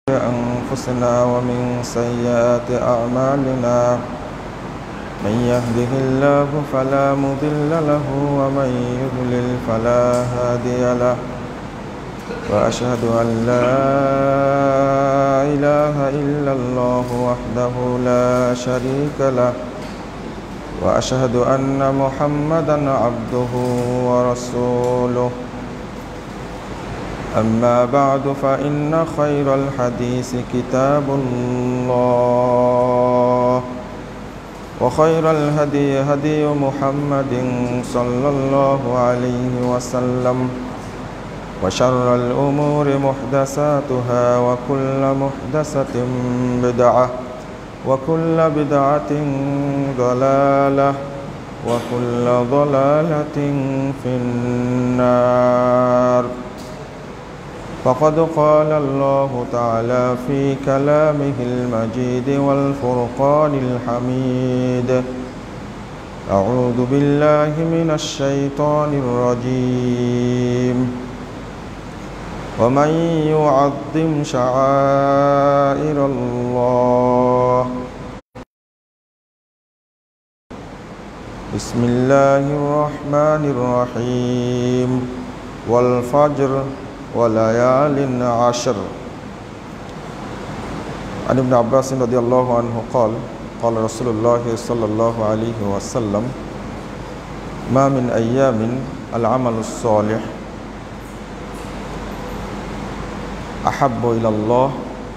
أنفسنا ومن سيئات أعمالنا من يهده الله فلا مضل له ومن يضلل فلا هادي له وأشهد أن لا إله إلا الله وحده لا شريك له وأشهد أن محمدا عبده ورسوله أما بعد فإن خير الحديث كتاب الله وخير الهدي هدي محمد صلى الله عليه وسلم وشر الأمور محدثاتها وكل محدثة بدعة وكل بدعة ضلالة وكل ضلالة في النار. فقد قال الله تعالى في كلامه المجيد والفرقان الحميد: أعوذ بالله من الشيطان الرجيم. ومن يعظم شعائر الله بسم الله الرحمن الرحيم والفجر وليال عشر. عن ابن عباس رضي الله عنه قال: قال رسول الله صلى الله عليه وسلم: ما من أيام العمل الصالح أحب إلى الله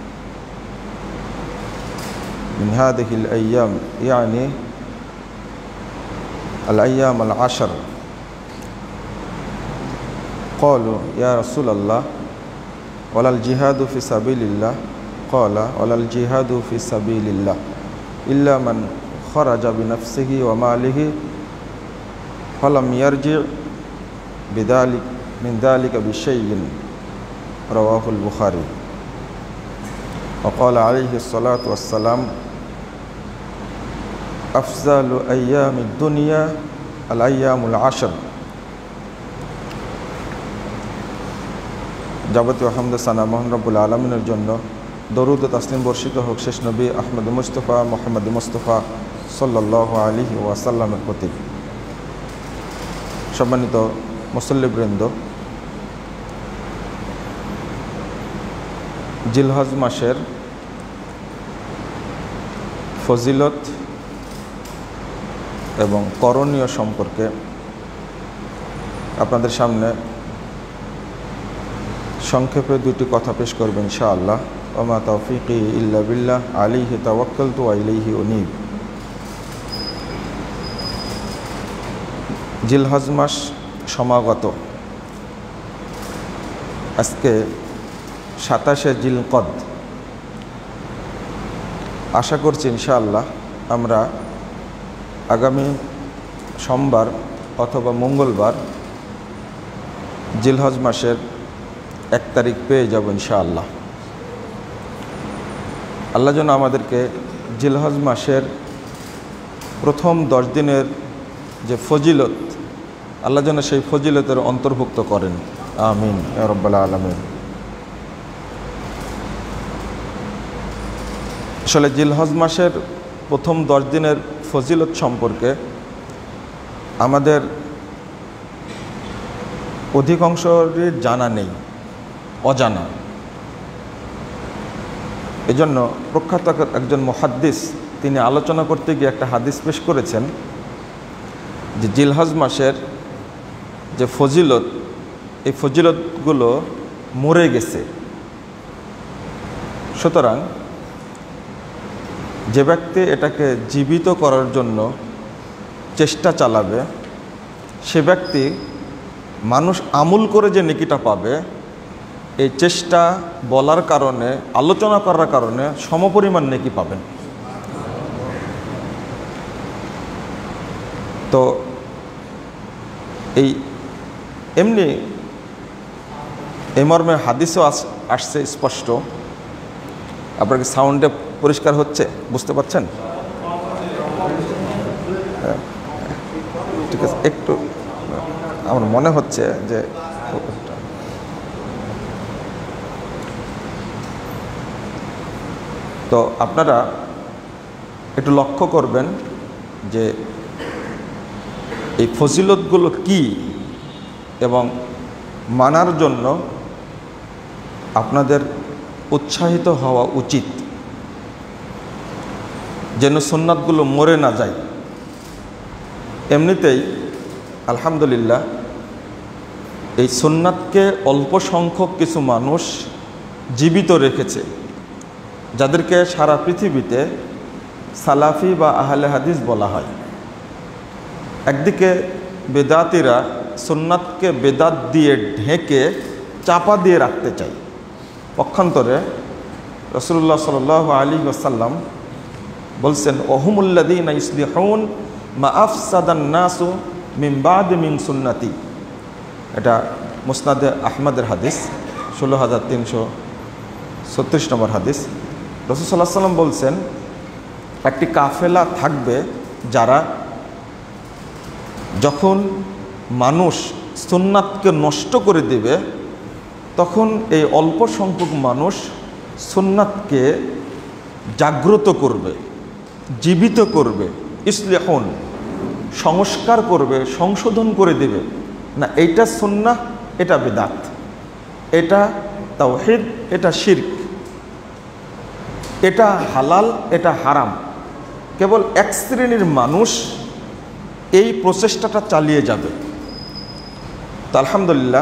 من هذه الأيام، يعني الأيام العشر. قالوا: يا رسول الله ولا الجهاد في سبيل الله؟ قال: ولا الجهاد في سبيل الله إلا من خرج بنفسه وماله فلم يرجع من ذلك بشيء. رواه البخاري. وقال عليه الصلاة والسلام: أفضل أيام الدنيا الأيام العشر. যাবতীয় হামদ সানা মহান রব্বুল আলামিনের জন্য, দরুদ ও তাসলিম বর্ষিত হোক শেষ নবী আহমদ মুস্তফা মোহাম্মদ মুস্তফা সাল্লাল্লাহু আলাইহি ওয়াসাল্লামের প্রতি। সম্মানিত মুসল্লিবৃন্দ, জিলহজ মাসের ফজিলত এবং করণীয় সম্পর্কে আপনাদের সামনে সংক্ষেপে দুটি কথা পেশ করবেন ইনশাআল্লাহ। ওমা তাওফিকি ইল্লা বিল্লাহ আলাইহি তাওয়াক্কালতু ওয়া ইলাইহি উনীব। জিলহজ মাস সমাগত। আজকে 27শে জিলকদ। আশা করছি ইনশাআল্লাহ আমরা আগামী সোমবার অথবা মঙ্গলবার জিলহজ মাসের 1 তারিখ পেয়ে যাব ইনশাআল্লাহ। আল্লাহ যেন আমাদেরকে জিলহজ মাসের প্রথম 10 দিনের যে ফজিলত, আল্লাহ যেন সেই ফজিলতের অন্তর্ভুক্ত করেন। আমিন ইয়া রাব্বাল আলামিন। আসলে জিলহজ মাসের প্রথম 10 দিনের ফজিলত সম্পর্কে আমাদের অধিকাংশেরই জানা নেই, অজানা। এজন্য প্রখ্যাত একজন মুহাদ্দিস তিনি আলোচনা করতে গিয়ে একটা হাদিস পেশ করেছেন যে জিলহজ মাসের যে ফজিলত, এই ফজিলতগুলো মরে গেছে। সুতরাং যে ব্যক্তি এটাকে জীবিত করার জন্য চেষ্টা চালাবে, সে ব্যক্তি মানুষ আমল করে যে নেকিটা পাবে, এই চেষ্টা বলার কারণে, আলোচনা করার কারণে সমপরিমাণ নেকি পাবেন। তো এমনি এই মর্মে হাদিসও আসছে স্পষ্ট। আপনার কি সাউন্ডে পরিষ্কার হচ্ছে? বুঝতে পারছেন? ঠিক আছে, একটু আমার মনে হচ্ছে যে তো আপনারা একটু লক্ষ্য করবেন যে এই ফজিলতগুলো কি এবং মানার জন্য আপনাদের উৎসাহিত হওয়া উচিত, যেন সুন্নাতগুলো মরে না যায়। এমনিতেই আলহামদুলিল্লাহ এই সুন্নাতকে অল্প সংখ্যক কিছু মানুষ জীবিত রেখেছে, যাদেরকে সারা পৃথিবীতে সালাফি বা আহলে হাদিস বলা হয়। একদিকে বেদাতিরা সুন্নাতকে বেদাত দিয়ে ঢেকে চাপা দিয়ে রাখতে চায়, পক্ষান্তরে রাসূলুল্লাহ সাল্লাল্লাহু আলাইহি ওয়াসাল্লাম বলছেন, ওহুমুল্লাযীনা ইসলিহুন মা আফসাদান নাসু মিন বাদি মিন সুন্নতি। এটা মুসনাদে আহমদের হাদিস, 16336 নম্বর হাদিস। রাসূল সাল্লাল্লাহু আলাইহি ওয়াসাল্লাম বলছেন, একটি কাফেলা থাকবে যারা যখন মানুষ সুন্নাতকে নষ্ট করে দেবে, তখন এই অল্প সংখ্যক মানুষ সুন্নাতকে জাগ্রত করবে, জীবিত করবে, ইসলিহুন সংস্কার করবে, সংশোধন করে দেবে। না, এইটা সুন্নাহ, এটা বিদআত, এটা তাওহীদ, এটা শিরক, এটা হালাল, এটা হারাম। কেবল এক শ্রেণীর মানুষ এই প্রচেষ্টাটা চালিয়ে যাবে। তো আলহামদুলিল্লাহ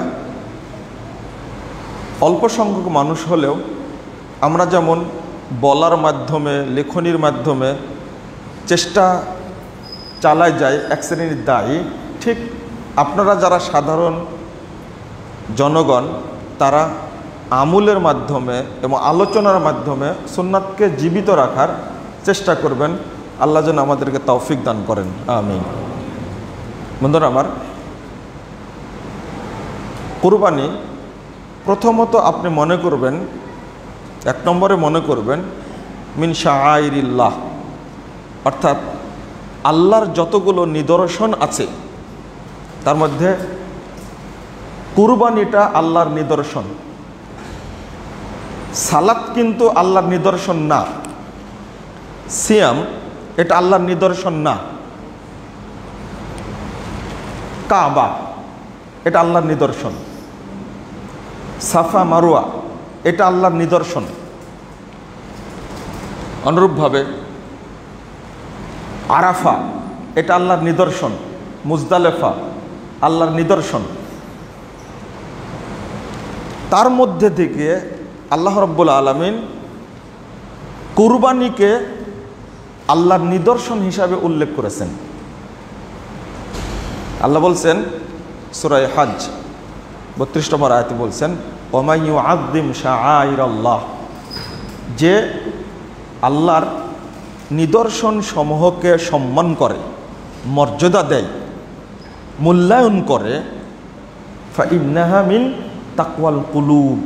অল্প সংখ্যক মানুষ হলেও আমরা যেমন বলার মাধ্যমে, লেখনির মাধ্যমে চেষ্টা চালায় যায় এক শ্রেণীর দায়ী, ঠিক আপনারা যারা সাধারণ জনগণ তারা আমলের মাধ্যমে এবং আলোচনার মাধ্যমে সুন্নাতকে জীবিত রাখার চেষ্টা করবেন। আল্লাহ যেন আমাদেরকে তৌফিক দান করেন, আমিন। বন্ধুরা আমার, কুরবানি প্রথমত আপনি মনে করবেন, এক নম্বরে মনে করবেন মিন শাআইরিল্লাহ, অর্থাৎ আল্লাহর যতগুলো নিদর্শন আছে তার মধ্যে কুরবানিটা আল্লাহর নিদর্শন। সালাত কিন্তু আল্লাহর নিদর্শন না, সিয়াম এটা আল্লাহর নিদর্শন না, কাবা এটা আল্লাহর নিদর্শন, সাফা মারওয়া এটা আল্লাহর নিদর্শন। অনুরূপভাবে আরাফা এটা আল্লাহর নিদর্শন, মুজদালেফা আল্লাহর নিদর্শন। তার মধ্যে থেকে আল্লাহ রাব্বুল আলামিন কুরবানিকে আল্লাহর নিদর্শন হিসাবে উল্লেখ করেছেন। আল্লাহ বলছেন সূরা হজ 32 নম্বর আয়াতে বলছেন, ওয়া মান ইউআযযিম শাআইরাল্লাহ, যে আল্লাহর নিদর্শন সমূহকে সম্মান করে, মর্যাদা দেয়, মূল্যায়ন করে, ফাইন্নাহা মিন তাকওয়াল কুলুব,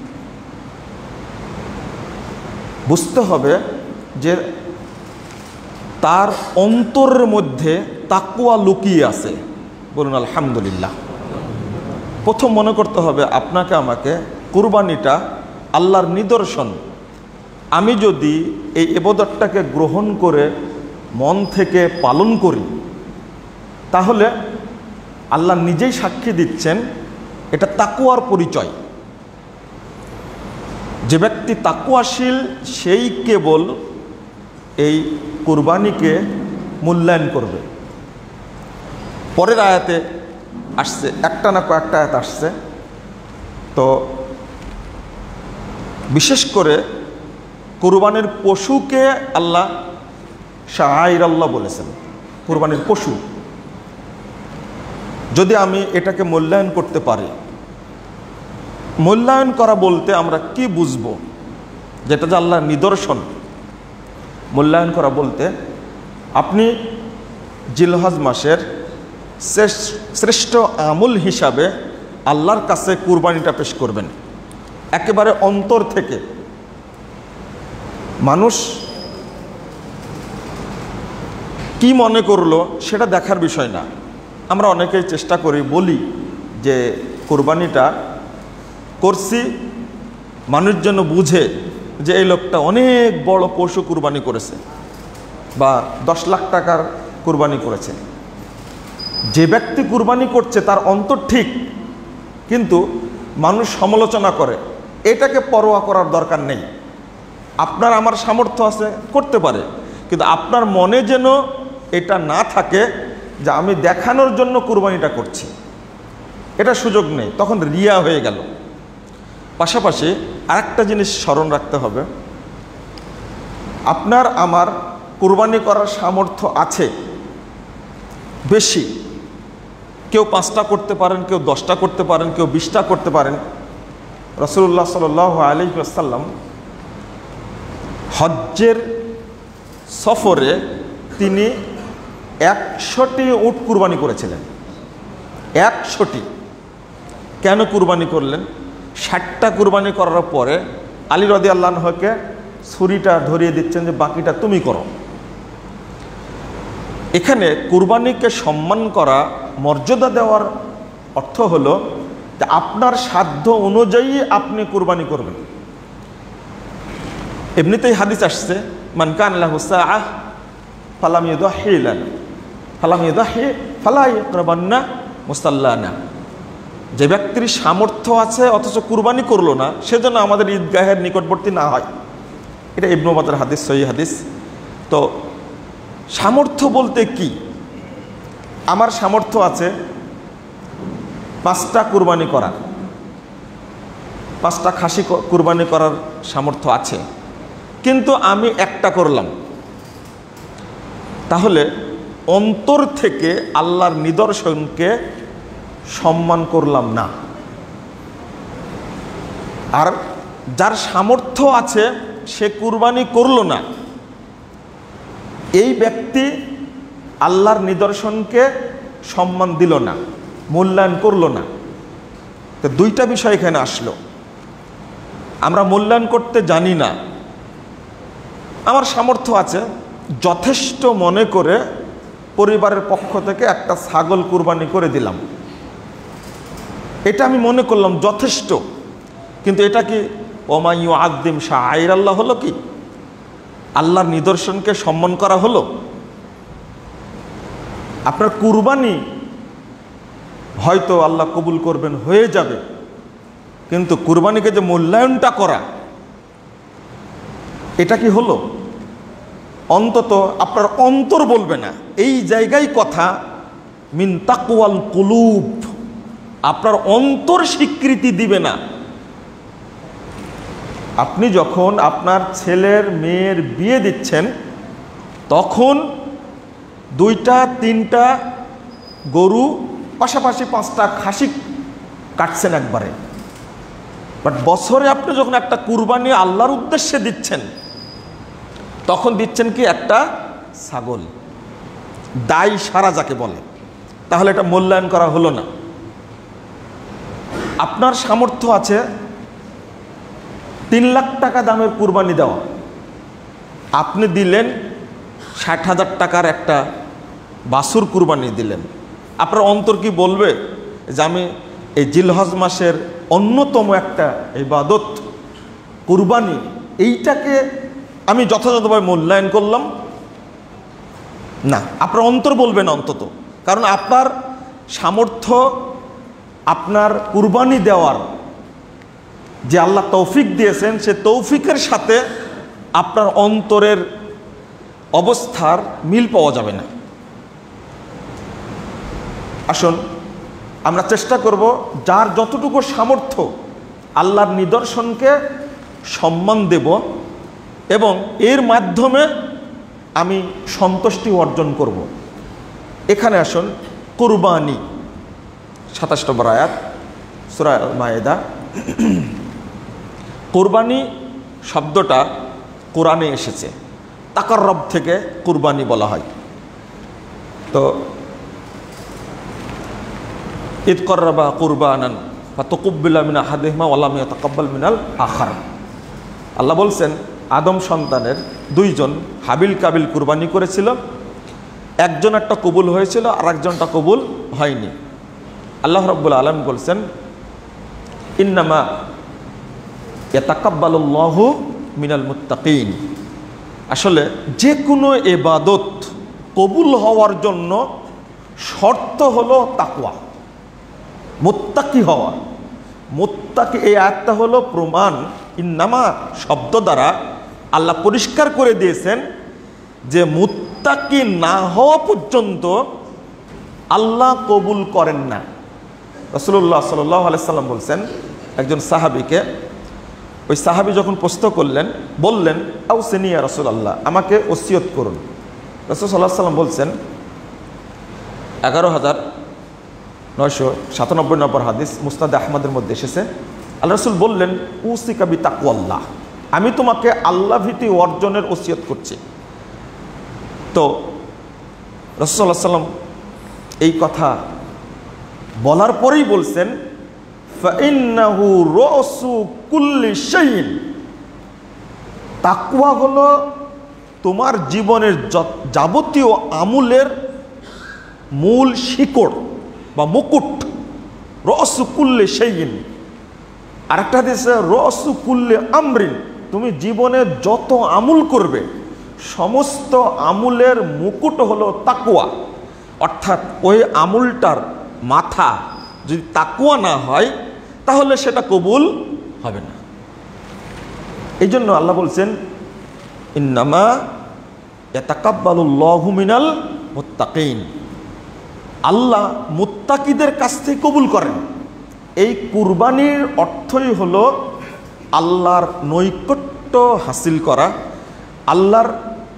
বুঝতে হবে যে তার অন্তরের মধ্যে তাকওয়া লুকিয়ে আছে। বলুন আলহামদুলিল্লাহ। প্রথম মনে করতে হবে আপনাকে আমাকে, কুরবানিটা আল্লাহর নিদর্শন। আমি যদি এই ইবাদতটাকে গ্রহণ করে মন থেকে পালন করি, তাহলে আল্লাহ নিজেই সাক্ষী দিচ্ছেন এটা তাকওয়ার পরিচয়। যে ব্যক্তি তাকওয়াশীল সেই কেবল এই কুরবানিকে মূল্যায়ন করবে। পরের আয়াতে আসছে, একটা না কয়েকটা আয়াত আসছে, তো বিশেষ করে কুরবানির পশুকে আল্লাহ শাআইরাল্লাহ বলেছেন, কুরবানির পশু। যদি আমি এটাকে মূল্যায়ন করতে পারি, মূল্যায়ন করা বলতে আমরা কি বুঝব, যেটা যে আল্লাহর নিদর্শন। মূল্যায়ন করা বলতে আপনি জিলহজ মাসের শ্রেষ্ঠ আমল হিসাবে আল্লাহর কাছে কুরবানিটা পেশ করবেন একেবারে অন্তর থেকে। মানুষ কি মনে করলো সেটা দেখার বিষয় না। আমরা অনেকেই চেষ্টা করি, বলি যে কুরবানিটা করছি মানুষ যেন বুঝে যে এই লোকটা অনেক বড় পশু কুরবানি করেছে বা 10 লাখ টাকার কুরবানি করেছে। যে ব্যক্তি কুরবানি করছে তার অন্তর ঠিক, কিন্তু মানুষ সমালোচনা করে, এটাকে পরোয়া করার দরকার নেই। আপনার আমার সামর্থ্য আছে, করতে পারে, কিন্তু আপনার মনে যেন এটা না থাকে যে আমি দেখানোর জন্য কুরবানিটা করছি, এটা সুযোগ নেই, তখন রিয়া হয়ে গেল। পাশাপাশি আরেকটা জিনিস স্মরণ রাখতে হবে, আপনার আমার কুরবানি করার সামর্থ্য আছে বেশি, কেউ 5টা করতে পারেন, কেউ 10টা করতে পারেন, কেউ 20টা করতে পারেন। রাসূলুল্লাহ সাল্লাল্লাহু আলাইহি ওয়াসাল্লাম হজ্জের সফরে তিনি 100টি উট কুরবানি করেছিলেন। 100টি। কেন কুরবানি করলেন? 60টা কুরবানি করার পরে আলী রাদিয়াল্লাহু আনহুকে ছুরিটা ধরিয়ে দিচ্ছেন যে বাকিটা তুমি করো। এখানে কুরবানিকে সম্মান করা, মর্যাদা দেওয়ার অর্থ হলো যে আপনার সাধ্য অনুযায়ী আপনি কুরবানি করবেন। এমনিতেই হাদিস আসছে, মান কানা লাহু সাআহ ফালাম ইউদাহি লানা ফালাম ইউদাহি ফালা ইয়াকরাবান্না মুসাল্লানা। যে ব্যক্তির সামর্থ্য আছে অথচ কুরবানি করলো না, সেজন্য আমাদের ঈদগাহের নিকটবর্তী না হয়। এটা ইবনে মাজার হাদিস, সহিহ হাদিস। তো সামর্থ্য বলতে কি? আমার সামর্থ্য আছে 5টা কুরবানি করার, 5টা খাসি কুরবানি করার সামর্থ্য আছে, কিন্তু আমি একটা করলাম, তাহলে অন্তর থেকে আল্লাহর নিদর্শনকে সম্মান করলাম না। আর যার সামর্থ্য আছে সে কুরবানি করলো না, এই ব্যক্তি আল্লাহর নিদর্শনকে সম্মান দিল না, মূল্যায়ন করলো না। তো দুইটা বিষয় এখানে আসলো। আমরা মূল্যায়ন করতে জানি না, আমার সামর্থ্য আছে যথেষ্ট মনে করে পরিবারের পক্ষ থেকে একটা ছাগল কুরবানি করে দিলাম, এটা আমি মনে করলাম যথেষ্ট। কিন্তু এটা কি ওমা ইউআযযিম শাআইরাল্লাহ হলো? কি আল্লাহর নিদর্শনকে সম্মান করা হলো? আপনার কুরবানি হয়তো আল্লাহ কবুল করবেন, হয়ে যাবে, কিন্তু কুরবানিকে যে মূল্যায়নটা করা, এটা কি হলো? অন্তত আপনার অন্তর বলবে না। এই জায়গায় কথা মিন তাকওয়াল কুলুব, আপনার অন্তর স্বীকৃতি দিবে না। আপনি যখন আপনার ছেলের মেয়ের বিয়ে দিচ্ছেন, তখন 2টা 3টা গরু পাশাপাশি 5টা খাসি কাটছেন একবারে, বাট বছরে আপনি যখন একটা কুরবানি আল্লাহর উদ্দেশ্যে দিচ্ছেন, তখন দিচ্ছেন কি একটা ছাগল, দায় সারা যাকে বলে। তাহলে এটা মূল্যায়ন করা হলো না। আপনার সামর্থ্য আছে 3 লাখ টাকা দামের কুরবানি দেওয়া, আপনি দিলেন 60,000 টাকার একটা বাছুর কুরবানি দিলেন। আপনার অন্তর কি বলবে যে আমি এই জিলহজ মাসের অন্যতম একটা ইবাদত কুরবানি, এইটাকে আমি যথাযথভাবে মূল্যায়ন করলাম? না, আপনার অন্তর বলবে না অন্তত। কারণ আপনার সামর্থ্য, আপনার কুরবানি দেওয়ার যে আল্লাহ তৌফিক দিয়েছেন, সে তৌফিকের সাথে আপনার অন্তরের অবস্থার মিল পাওয়া যাবে না। আসুন আমরা চেষ্টা করব যার যতটুকু সামর্থ্য আল্লাহর নিদর্শনকে সম্মান দেব এবং এর মাধ্যমে আমি সন্তুষ্টি অর্জন করব। এখানে আসুন কুরবানি 27 নম্বর আয়াত সূরা মায়েদা। কুরবানি শব্দটা কোরআনে এসেছে, তাকাররব থেকে কুরবানি বলা হয়। তো ইদ কররাবা কুরবানান ফাতাকুব্বিলা মিন আহাদিহিমা ওয়া লাম ইয়াতাকাব্বাল মিনাল আখার। আল্লাহ বলছেন আদম সন্তানের 2 জন হাবিল কাবিল কুরবানি করেছিল, একজন একটা কবুল হয়েছিল আর একজনটা কবুল হয়নি। আল্লাহ রাব্বুল আলামিন বলছেন ইন্নামা ইয়াতাকাব্বালুল্লাহু মিনাল মুত্তাকিন। আসলে যে কোনো ইবাদত কবুল হওয়ার জন্য শর্ত হলো তাকওয়া, মুত্তাকি হওয়া। মুত্তাকি এই আয়াতটা হলো প্রমাণ। ইন্নামা শব্দ দ্বারা আল্লাহ পরিষ্কার করে দিয়েছেন যে মুত্তাকি না হওয়া পর্যন্ত আল্লাহ কবুল করেন না। রাসূলুল্লাহ সাল্লাল্লাহু আলাইহি সাল্লাম বলছেন একজন সাহাবীকে, ওই সাহাবী যখন প্রশ্ন করলেন বললেন আউসিনি ইয়া রাসূলুল্লাহ, আমাকে ওসিয়ত করুন। রাসূল সাল্লাল্লাহু আলাইহি সাল্লাম বলছেন 11,997 নম্বর হাদিস মুসনাদ আহমদের মধ্যে এসেছে, আল্লাহ রাসূল বললেন উসিকা বিতাকওয়াল্লাহ, আমি তোমাকে আল্লাহ ভীতি অর্জনের ওসিয়ত করছি। তো রাসূল সাল্লাল্লাহু আলাইহি সাল্লাম এই কথা বলার পরেই বলছেন ফাইন্নাহু রাসু কুল্লি শাইইন, তাকওয়া হলো তোমার জীবনের যাবতীয় আমলের মূল শিকড় বা মুকুট। রাসু কুল্লি শাইইন। আরেকটা হাদিসে রাসু কুল্লি আমরিন, তুমি জীবনে যত আমল করবে সমস্ত আমলের মুকুট হলো তাকওয়া। অর্থাৎ ওই আমলটার মাথা যদি তাকওয়া না হয় তাহলে সেটা কবুল হবে না। এই জন্য আল্লাহ বলছেন ইন্নামা ইয়াতাকাব্বালুল্লাহু মিনাল মুত্তাকিন, আল্লাহ মুত্তাকিদের কাছ থেকে কবুল করেন। এই কুরবানির অর্থই হলো আল্লাহর নৈকট্য হাসিল করা, আল্লাহর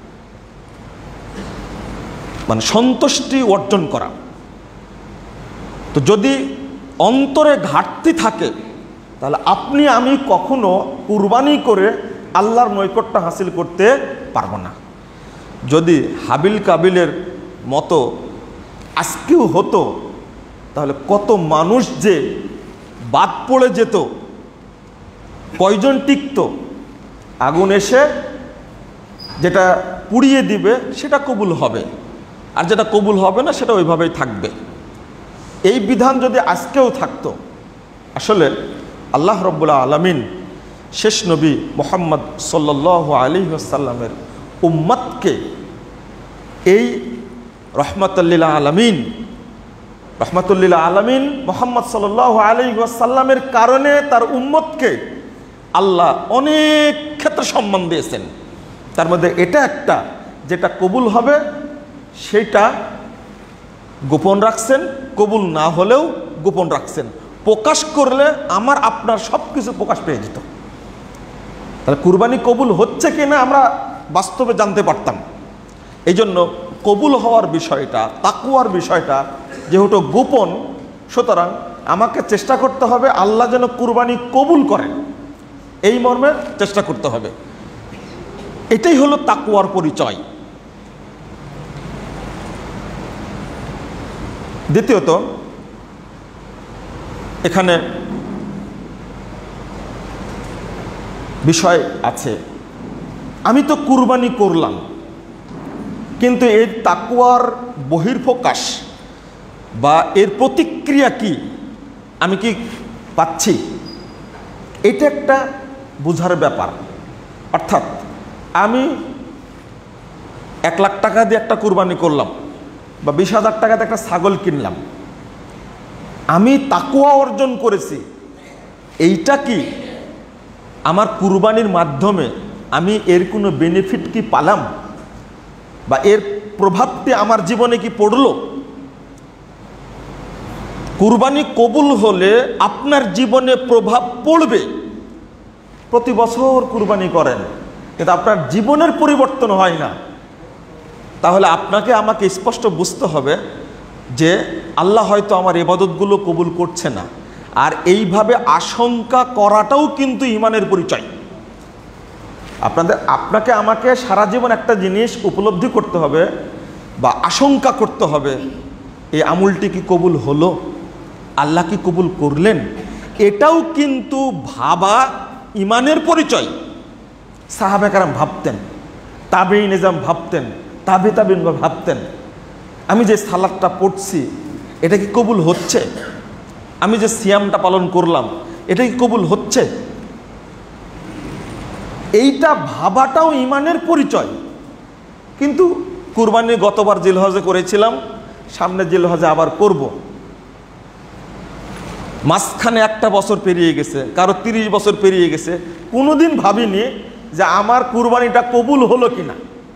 মানে সন্তুষ্টি অর্জন করা। তো যদি অন্তরে ঘাটতি থাকে তাহলে আপনি আমি কখনো কুরবানি করে আল্লাহর নৈকট্য হাসিল করতে পারবো না। যদি হাবিল কাবিলের মতো আজকেও হতো তাহলে কত মানুষ যে বাদ পড়ে যেত, কয়জন টিকত। আগুন এসে যেটা পুড়িয়ে দিবে সেটা কবুল হবে, আর যেটা কবুল হবে না সেটা ওইভাবেই থাকবে। এই বিধান যদি আজকেও থাকতো, আসলে আল্লাহ রাব্বুল আলামিন শেষ নবী মুহাম্মদ সাল্লাল্লাহু আলাইহি ওয়াসাল্লামের উম্মতকে এই রহমাতুল্লিল আলামিন মুহাম্মদ সাল্লাল্লাহু আলাইহি ওয়াসাল্লামের কারণে তার উম্মতকে আল্লাহ অনেক ক্ষেত্রে সম্মান দিয়েছেন। তার মধ্যে এটা একটা, যেটা কবুল হবে সেটা গোপন রাখছেন, কবুল না হলেও গোপন রাখছেন। প্রকাশ করলে আমার আপনার সব কিছু প্রকাশ পেয়ে যেত। তাহলে কুরবানি কবুল হচ্ছে কিনা আমরা বাস্তবে জানতে পারতাম। এই জন্য কবুল হওয়ার বিষয়টা, তাকওয়ার বিষয়টা যেহেতু গোপন, সুতরাং আমাকে চেষ্টা করতে হবে আল্লাহ যেন কুরবানি কবুল করেন, এই মর্মে চেষ্টা করতে হবে। এটাই হলো তাকওয়ার পরিচয়। দ্বিতীয়ত, এখানে বিষয় আছে, আমি তো কুরবানি করলাম কিন্তু এর তাকওয়ার বহির্প্রকাশ বা এর প্রতিক্রিয়া কি আমি কি পাচ্ছি, এটা একটা বোঝার ব্যাপার। অর্থাৎ আমি 1 লাখ টাকা দিয়ে একটা কুরবানি করলাম বা 20,000 টাকাতে একটা ছাগল কিনলাম, আমি তাকওয়া অর্জন করেছি, এইটা কি আমার কুরবানির মাধ্যমে আমি এর কোনো বেনিফিট কি পালাম বা এর প্রভাবটি আমার জীবনে কি পড়লো? কুরবানি কবুল হলে আপনার জীবনে প্রভাব পড়বে। প্রতি বছর কুরবানি করেন কিন্তু আপনার জীবনের পরিবর্তন হয় না, তাহলে আপনাকে আমাকে স্পষ্ট বুঝতে হবে যে আল্লাহ হয়তো আমার ইবাদতগুলো কবুল করছে না। আর এইভাবে আশঙ্কা করাটাও কিন্তু ঈমানের পরিচয়। আপনাকে আমাকে সারা জীবন একটা জিনিস উপলব্ধি করতে হবে বা আশঙ্কা করতে হবে, এই আমলটি কি কবুল হলো, আল্লাহ কি কবুল করলেন, এটাও কিন্তু ভাবা ঈমানের পরিচয়। সাহাবা কেরাম ভাবতেন, তাবেঈন নিজাম ভাবতেন, তাবেঈন ভাবতেন, আমি যে সালাতটা পড়ছি এটা কি কবুল হচ্ছে, আমি যে সিয়ামটা পালন করলাম এটা কি কবুল হচ্ছে। এইটা ভাবাটাও ইমানের পরিচয়। কিন্তু কুরবানি গতবার জিলহজে করেছিলাম, সামনে জিলহজে আবার করব। মাঝখানে একটা বছর পেরিয়ে গেছে, কারো 30 বছর পেরিয়ে গেছে, কোনোদিন ভাবিনি যে আমার কুরবানিটা কবুল হলো কিনা।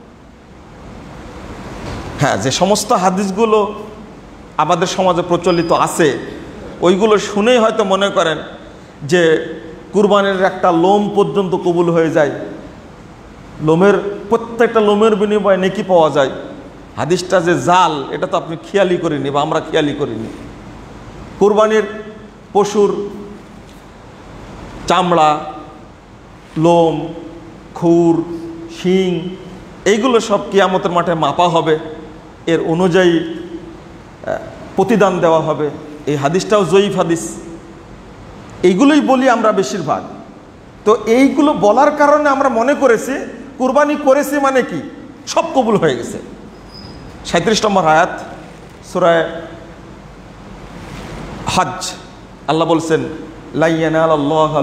হ্যাঁ, যে সমস্ত হাদিসগুলো আমাদের সমাজে প্রচলিত আছে ওইগুলো শুনেই হয়তো মনে করেন যে কুরবানির একটা লোম পর্যন্ত কবুল হয়ে যায়, লোমের প্রত্যেকটা লোমের বিনিময়ে নেকি পাওয়া যায়। হাদিসটা যে জাল এটা তো আপনি খেয়ালই করিনি বা আমরা খেয়ালই করিনি। কুরবানির পশুর চামড়া, লোম, খুর, শিং এইগুলো সব কিয়ামতের মাঠে মাপা হবে, এর অনুযায়ী প্রতিদান দেওয়া হবে। এই হাদিসটাও জয়ীফ হাদিস। এইগুলোই বলি আমরা বেশিরভাগ। তো এইগুলো বলার কারণে আমরা মনে করেছি কুরবানি করেছি মানে কি সব কবুল হয়ে গেছে। 37 নম্বর আয়াত সূরা হজ, আল্লাহ বলছেন লা ইয়ানালাল্লাহু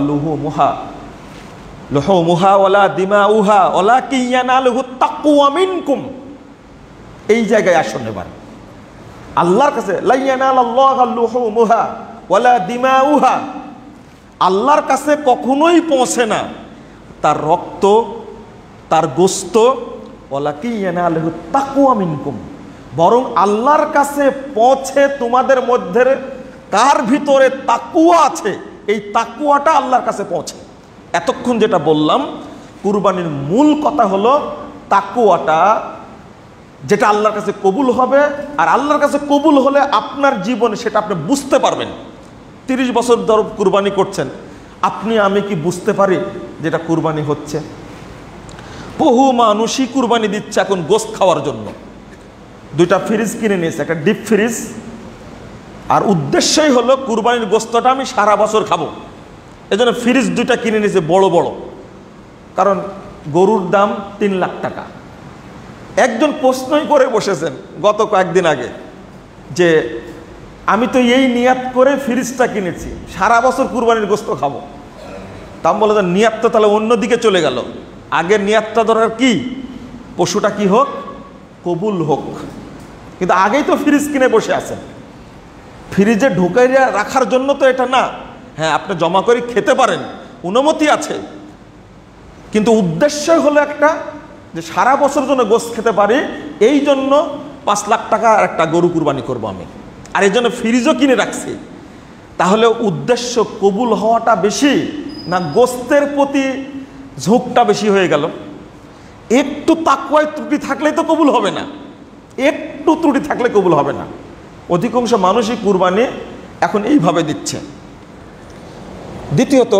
লুহুমুহা ওয়ালা দিমাউহা ওয়ালাকিন ইয়ানালুহুত তাকওয়া মিনকুম। এই জায়গায় আসুন এবার, আল্লাহর কাছে লা ইয়ানালাল্লাহু লুহুমুহা ওয়ালা দিমাউহা, আল্লাহর কাছে কখনোই পৌঁছে না তার রক্ত, তার গোস্ত, ওয়ালাকিন ইয়ানালুহুত তাকওয়া মিনকুম, বরং আল্লাহর কাছে পৌঁছে তোমাদের মধ্যে কার ভিতরে তাকওয়া আছে এই তাকওয়াটা আল্লাহর কাছে পৌঁছে। এতক্ষণ যেটা বললাম কুরবানির মূল কথা হলো তাকওয়াটা, যেটা আল্লাহর কাছে কবুল হবে। আর আল্লাহর কাছে কবুল হলে আপনার জীবনে সেটা আপনি বুঝতে পারবেন। 30 বছর ধরে কুরবানি করছেন, আপনি আমি কি বুঝতে পারি যেটা কুরবানি হচ্ছে? বহু মানুষই কুরবানি দিচ্ছে এখন গোশত খাওয়ার জন্য। 2টা ফ্রিজ কিনে নিয়েছে, একটা ডিপ ফ্রিজ, আর উদ্দেশ্যই হলো কুরবানির গোশতটা আমি সারা বছর খাবো। এজন্য ফ্রিজ 2টা কিনে নিয়েছে বড় বড়, কারণ গরুর দাম 3 লাখ টাকা। একজন প্রশ্নই করে বসেছেন গত কয়েকদিন আগে যে আমি তো এই নিয়াত করে ফ্রিজটা কিনেছি, সারা বছর কুরবানির গোশত খাবো। তা বলে যে নিয়াতটা তাহলে অন্যদিকে চলে গেল। আগের নিয়াতটা দরকার কি, পশুটা কি হোক, কবুল হোক। কিন্তু আগেই তো ফ্রিজ কিনে বসে আছেন, ফ্রিজে ঢুকাইয়া রাখার জন্য তো এটা না। হ্যাঁ, আপনি জমা করে খেতে পারেন, অনুমতি আছে, কিন্তু উদ্দেশ্য হলো একটা যে সারা বছর জন্য গোশত খেতে পারি, এই জন্য 5 লাখ টাকা আর একটা গরু কুরবানি করবো আমি, আর এই জন্য ফ্রিজও কিনে রাখছি। তাহলে উদ্দেশ্য কবুল হওয়াটা বেশি না গোশতের প্রতি ঝোঁকটা বেশি হয়ে গেল? একটু তাকওয়ায় ত্রুটি থাকলেই তো কবুল হবে না, একটু ত্রুটি থাকলে কবুল হবে না। অধিকাংশ মানুষই কুরবানি এখন এইভাবে দিচ্ছে। দ্বিতীয়ত,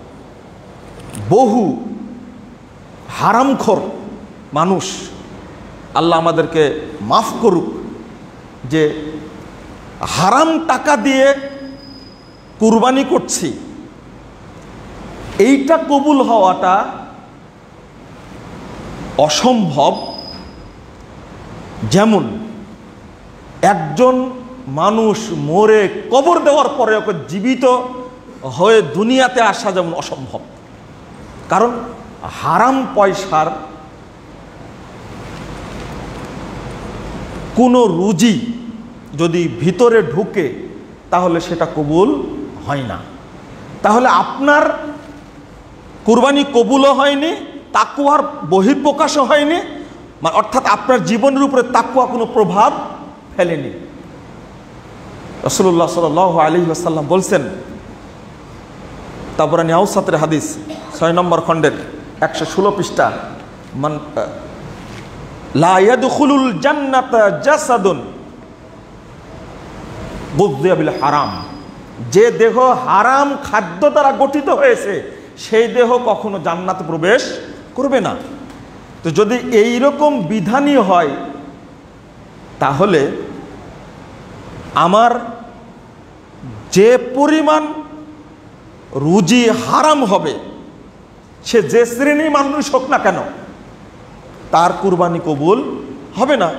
বহু হারামখোর মানুষ, আল্লাহ আমাদেরকে মাফ করুক, যে হারাম টাকা দিয়ে কুরবানি করছি, এইটা কবুল হওয়াটা অসম্ভব। যেমন একজন মানুষ মরে কবর দেওয়ার পরে ওকে জীবিত হয়ে দুনিয়াতে আসা যেমন অসম্ভব, কারণ হারাম পয়সার কোনো রুজি যদি ভিতরে ঢুকে তাহলে সেটা কবুল হয় না। তাহলে আপনার কুরবানি কবুলও হয়নি, তাকওয়ার বহিঃপ্রকাশও হয়নি, অর্থাৎ আপনার জীবনের উপরে তাকওয়া কোনো প্রভাব ফেলেনি। রাসূলুল্লাহ সাল্লাল্লাহু আলাইহি ওয়াসাল্লাম বলছেন, তাবরানী আওসাতের হাদিস 6 নম্বর খণ্ডের 116 পৃষ্ঠা, মান লা ইয়াদখুলুল জান্নাতা জাসাদুন গুযিয়া বিল হারাম, যে দেহ হারাম খাদ্য দ্বারা গঠিত হয়েছে সেই দেহ কখনো জান্নাতে প্রবেশ করবে না। তো যদি এই রকম বিধানই হয় তাহলে আমার যে পরিমাণ রুজি হারাম হবে, সে যে শ্রেণীর মানুষ হোক না কেন, তার কুরবানি কবুল হবে না।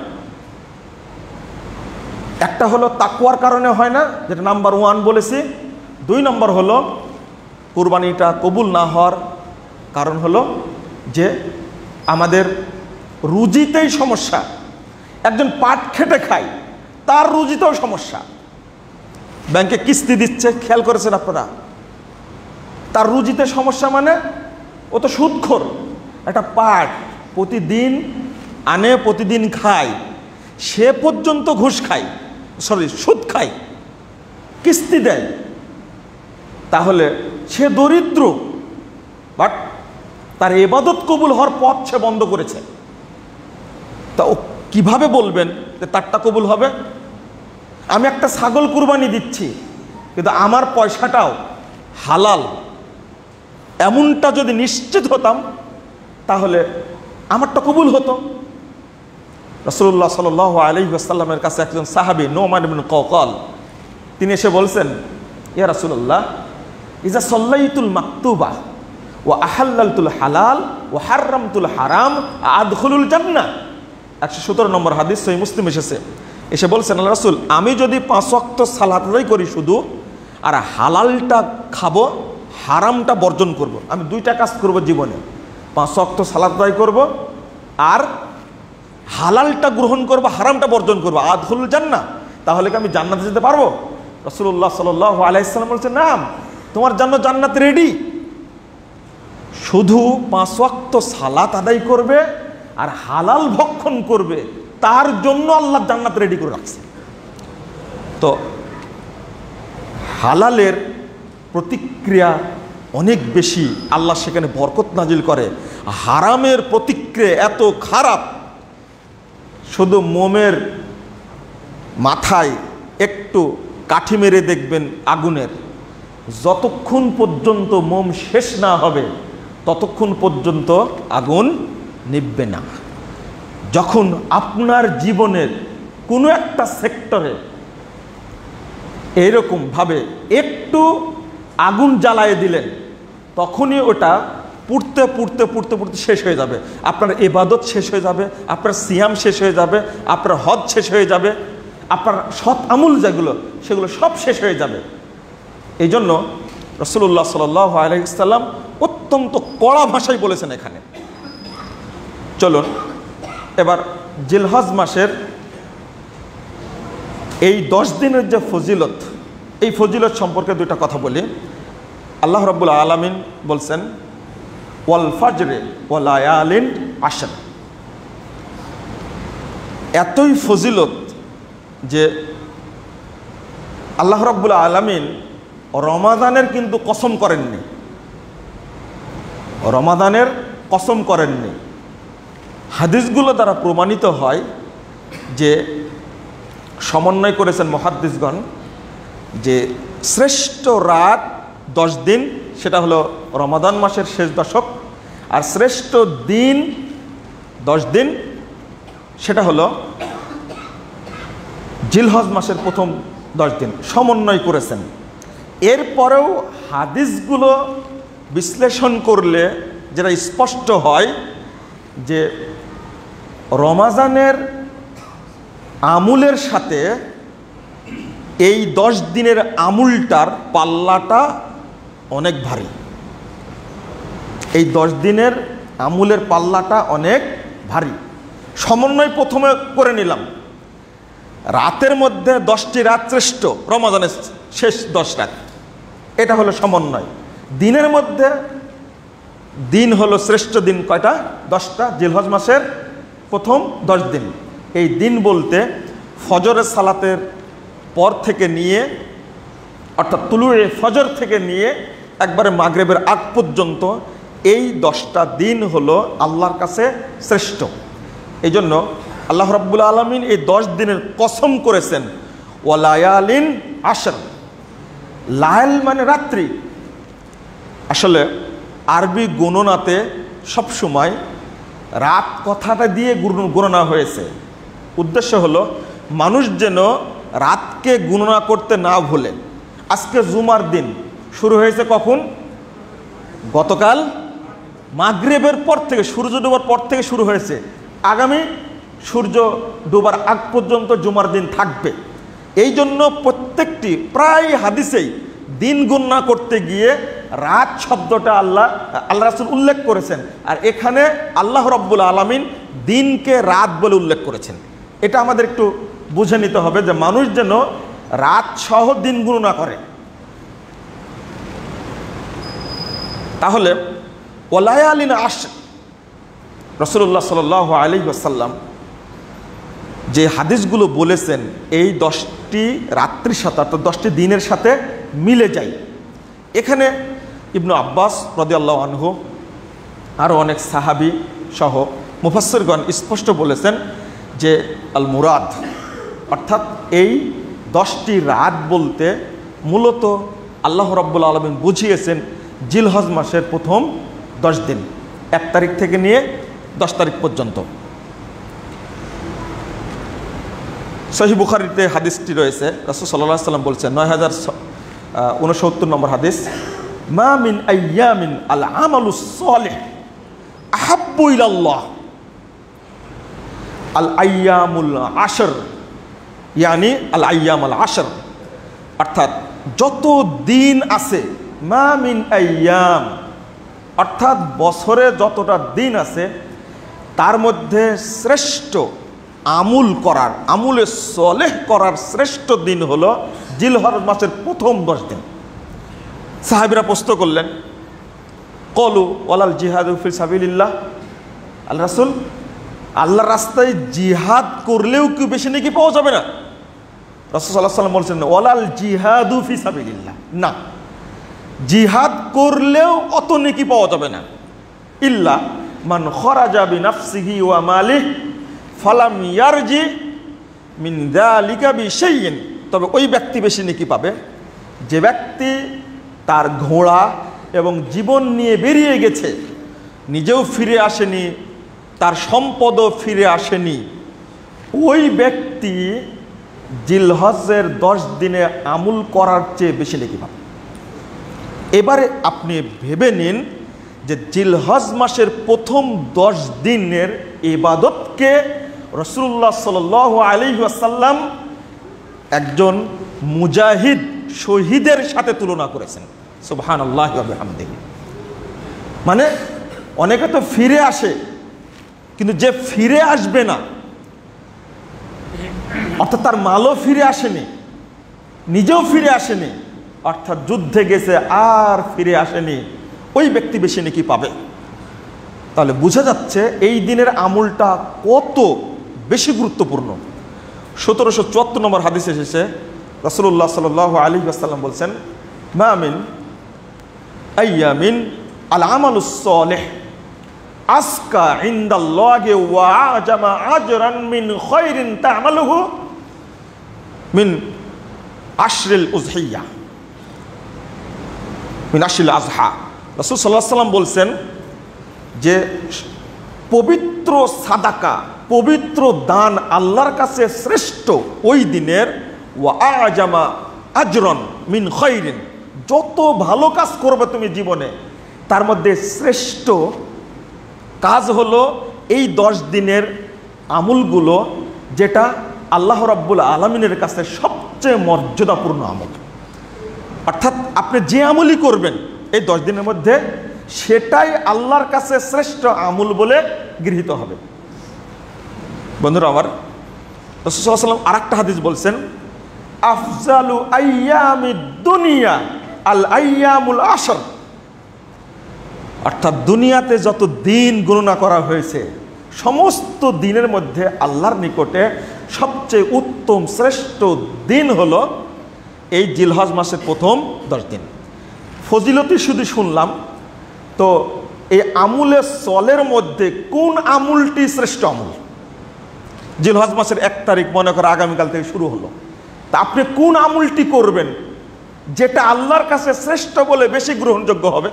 একটা হলো তাকওয়ার কারণে হয় না, যেটা নাম্বার 1 বলেছি। 2 নম্বর হলো কুরবানিটা কবুল না হওয়ার কারণ হলো যে আমাদের রুজিতেই সমস্যা। একজন পাট খেটে খায়, তার রুজিতেও সমস্যা। ব্যাংকে কিস্তি দিচ্ছে, খেয়াল করেছেন আপনারা? তার রুজিতে সমস্যা মানে ও তো সুদখোর। একটা পাট প্রতিদিন আনে, প্রতিদিন খায়, সে পর্যন্ত ঘুষ খায়, সুদ খায়, কিস্তি দেয়, তাহলে সে দরিদ্র। বাট তার ইবাদত কবুল হওয়ার পথ সে বন্ধ করেছে। তা ও কিভাবে বলবেন যে তারটা কবুল হবে? আমি একটা ছাগল কুরবানি দিচ্ছি, কিন্তু আমার পয়সাটাও হালাল, এমনটা যদি নিশ্চিত হতাম তাহলে আমারটা কবুল হতো। রাসূলুল্লাহ সাল্লাল্লাহু আলাইহি ওয়াসাল্লামের কাছে একজন সাহাবী নোমান ইবনে কওকাল, তিনি এসে বলছেন, ইয়া রাসূলুল্লাহ, ইজা সাল্লাইতুল মাকতুবা ওয়া আহাল্লালতুল হালাল ওয়া হাররামতুল হারাম আদখুলুল জান্নাহ। 117 নম্বর হাদিস, সহিহ মুসলিম এসেছে। এসে বলছেন, আল্লাহ রাসূল, আমি যদি 5 ওয়াক্ত সালাত আদায় করি শুধু, আর হালালটা খাবো, হারামটা বর্জন করব, আমি 2টা কাজ করব জীবনে, 5 ওয়াক্ত সালাত আদায় করব আর হালালটা গ্রহণ করব, হারামটা বর্জন করব, আদখুলুল জান্নাহ, তাহলে কি আমি জান্নাতে যেতে পারবো? রাসূলুল্লাহ সাল্লাল্লাহু আলাইহি ওয়াসাল্লাম বলছেন, নাম, তোমার জন্য জান্নাত রেডি। শুধু 5 ওয়াক্ত সালাত আদায় করবে আর হালাল ভক্ষণ করবে, তার জন্য আল্লাহ জান্নাত রেডি করে রাখছে। তো হালালের প্রতিক্রিয়া অনেক বেশি, আল্লাহ সেখানে বরকত নাজিল করে। হারামের প্রতিক্রিয়া এত খারাপ, শুধু মোমের মাথায় একটু কাঠি মেরে দেখবেন আগুনের, যতক্ষণ পর্যন্ত মোম শেষ না হবে ততক্ষণ পর্যন্ত আগুন নিভবে না। যখন আপনার জীবনের কোনো একটা সেক্টরে এইরকমভাবে একটু আগুন জ্বালায় দিলেন, তখনই ওটা পুড়তে পুড়তে পুড়তে পুড়তে শেষ হয়ে যাবে। আপনার ইবাদত শেষ হয়ে যাবে, আপনার সিয়াম শেষ হয়ে যাবে, আপনার হজ শেষ হয়ে যাবে, আপনার সৎ আমল যেগুলো সেগুলো সব শেষ হয়ে যাবে। এই জন্য রাসূলুল্লাহ সাল্লাল্লাহু আলাইহি ওয়াসাল্লাম অত্যন্ত কড়া ভাষায় বলেছেন এখানে। চলুন এবার জিলহজ মাসের এই 10 দিনের যে ফজিলত, এই ফজিলত সম্পর্কে 2টা কথা বলি। আল্লাহ রাব্বুল আলামিন বলছেন, ওয়াল ফাজরে ওয়া লায়ালিন আশর। এতই ফজিলত যে আল্লাহ রাব্বুল আলামিন রমাদানের কিন্তু কসম করেননি, রমাদানের কসম করেননি। হাদিসগুলো দ্বারা প্রমাণিত হয় যে সমন্বয় করেছেন মুহাদ্দিসগণ যে শ্রেষ্ঠ রাত 10 দিন সেটা হলো রমাদান মাসের শেষ দশক, আর শ্রেষ্ঠ দিন 10 দিন সেটা হলো জিলহজ মাসের প্রথম 10 দিন, সমন্বয় করেছেন। এরপরেও হাদিসগুলো বিশ্লেষণ করলে যেটা স্পষ্ট হয় যে রমাজানের আমুলের সাথে এই 10 দিনের আমুলটার পাল্লাটা অনেক ভারী। এই 10 দিনের আমুলের পাল্লাটা অনেক ভারী। সমন্বয় প্রথমে করে নিলাম, রাতের মধ্যে 10টি রাত শ্রেষ্ঠ, রমাদানের শেষ 10 রাত, এটা হলো সমন্বয়। দিনের মধ্যে দিন হলো শ্রেষ্ঠ দিন কয়টা? 10টা, জিলহজ মাসের প্রথম 10 দিন। এই দিন বলতে ফজরের সালাতের পর থেকে নিয়ে, অর্থাৎ তুলুয়ে ফজর থেকে নিয়ে একবারে মাগরিবের আগ পর্যন্ত এই 10টা দিন হলো আল্লাহর কাছে শ্রেষ্ঠ। এই জন্য আল্লাহ রাব্বুল আলামিন এই 10 দিনের কসম করেছেন, ওয়া লায়ালিন আশর। লায়াল মানে রাত্রি। আসলে আরবি গণনাতে সবসময় রাত কথাটা দিয়ে গণনা হয়েছে। উদ্দেশ্য হলো মানুষ যেন রাতকে গণনা করতে না ভুলে। আজকে জুমার দিন শুরু হয়েছে কখন? গতকাল মাগরিবের পর থেকে, সূর্য ডোবার পর থেকে শুরু হয়েছে। আগামী সূর্য ডোবার আগ পর্যন্ত জুমার দিন থাকবে। এই জন্য প্রত্যেকটি প্রায় হাদিসেই দিন গণনা করতে গিয়ে রাত শব্দটা আল্লাহ রাসূল উল্লেখ করেছেন, আর এখানে আল্লাহ রাব্বুল আলামিন দিনকে রাত বলে উল্লেখ করেছেন। এটা আমাদের একটু বুঝে নিতে হবে যে মানুষ যেন রাত সহ দিন গণনা করে। তাহলে ওয়ালায়ালিন আশর, রাসূলুল্লাহ সাল্লাল্লাহু আলাইহি ওয়াসাল্লাম যে হাদিসগুলো বলেছেন এই 10টি রাত্রির সাথে অর্থাৎ 10টি দিনের সাথে মিলে যায়। এখানে ইবনু আব্বাস রাদিয়াল্লাহু আনহু আরও অনেক সাহাবী সহ মুফাসসিরগণ স্পষ্ট বলেছেন যে আল মুরাদ অর্থাৎ এই 10টি রাত বলতে মূলত আল্লাহ রাব্বুল আলামিন বুঝিয়েছেন জিলহজ মাসের প্রথম 10 দিন, 1 তারিখ থেকে নিয়ে 10 তারিখ পর্যন্ত। সহিহ বুখারীতে হাদিসটি রয়েছে, রাসূল সাল্লাল্লাহু আলাইহি ওয়াসাল্লাম বলছেন 9069 নম্বর হাদিস, মা মিন আইয়ামিন আল আমালুস সালিহ আহাব্বু ইলাল্লাহ আল আইয়ামুল আশর, ইয়ানি আল আইয়াম আল আশর, অর্থাৎ যত দিন আছে, মা মিন আইয়াম অর্থাৎ বছরে যতটা দিন আছে তার মধ্যে শ্রেষ্ঠ আমুল করার, আমুলে সলেহ করার শ্রেষ্ঠ দিন হলো জিলহজ মাসের প্রথম 10 দিন। সাহাবীরা প্রশ্ন করলেন, কলু ওয়ালাল জিহাদু ফি সাবিলিল্লাহ, আল্লাহ রাসূল আল্লাহর রাস্তায় জিহাদ করলেও কি বেশি নাকি পাওয়া যাবে না? রাসূল সাল্লাল্লাহু আলাইহি ওয়াসাল্লাম বলছেন ওয়ালাল জিহাদু ফি সাবিলিল্লাহ, না, জিহাদ করলেও অত নেকি পাওয়া যাবে না। ইল্লা মান খরাজা বিনাফসিহি ওয়া মালিহি ফালাম ইয়ারজি মিন যালিকা বিশাইইন, তবে ওই ব্যক্তি বেশি নেকি পাবে যে ব্যক্তি তার ঘোড়া এবং জীবন নিয়ে বেরিয়ে গেছে, নিজেও ফিরে আসেনি, তার সম্পদও ফিরে আসেনি, ওই ব্যক্তি জিলহজের 10 দিনে আমল করার চেয়ে বেশি নেকি পাবে। এবারে আপনি ভেবে নিন যে জিলহজ মাসের প্রথম 10 দিনের ইবাদতকে রাসূলুল্লাহ সাল্লাল্লাহু আলাইহি ওয়াসাল্লাম একজন মুজাহিদ শহীদের সাথে তুলনা করেছেন। সুবহানাল্লাহি ওয়া বিহামদিহি। মানে অনেকে তো ফিরে আসে, কিন্তু যে ফিরে আসবে না, অর্থাৎ তার মালও ফিরে আসেনি, নিজেও ফিরে আসেনি, অর্থাৎ যুদ্ধে গেছে আর ফিরে আসেনি, ওই ব্যক্তি বেশি নেকি পাবে। তাহলে বোঝা যাচ্ছে এই দিনের আমলটা কত বেশি গুরুত্বপূর্ণ। 1774 নম্বর হাদিস এসেছে, রাসূলুল্লাহ সাল্লাল্লাহু আলাইহি ওয়াসাল্লাম বলছেন, মা মিন আইয়ামিন আল আমালুস সালিহ আসকা ইনদাল্লাহি ওয়া আজামা আজরান মিন খায়রিন তা'মালুহু মিন আশরিল উযহিয়া মিন আশরিল আযহা। রাসূল সাল্লাল্লাহু আলাইহি ওয়াসাল্লাম বলছেন যে পবিত্র সাদাকা, পবিত্র দান আল্লাহর কাছে শ্রেষ্ঠ ওই দিনের, ওয়া আজামা আজরান মিন খায়রিন, যত ভালো কাজ করবে তুমি জীবনে তার মধ্যে শ্রেষ্ঠ কাজ হলো এই 10 দিনের আমলগুলো, যেটা আল্লাহ রাব্বুল আলামিনের কাছে সবচেয়ে মর্যাদাপূর্ণ আমল। অর্থাৎ আপনি যে আমলই করবেন এই 10 দিনের মধ্যে সেটাই আল্লাহর কাছে শ্রেষ্ঠ আমল বলে গৃহীত হবে। বন্ধুরা আমার, রাসূল সাল্লাল্লাহু আলাইহি ওয়াসাল্লাম আরেকটা হাদিস বলছেন, আফজালু আইয়ামিদ দুনিয়া আল আইয়ামুল আশর, অর্থাৎ দুনিয়াতে যত দিন গণনা করা হয়েছে সমস্ত দিনের মধ্যে আল্লাহর নিকটে সবচেয়ে উত্তম শ্রেষ্ঠ দিন হলো এই জিলহজ মাসের প্রথম 10 দিন। ফজিলতি শুধু শুনলাম, তো এই আমুলে সলের মধ্যে কোন আমুলটি শ্রেষ্ঠ আমল? জিলহজ মাসের 1 তারিখ মনে করে আগামীকাল থেকে শুরু হলো, তা আপনি কোন আমুলটি করবেন যেটা আল্লাহর কাছে শ্রেষ্ঠ বলে বেশি গ্রহণযোগ্য হবে?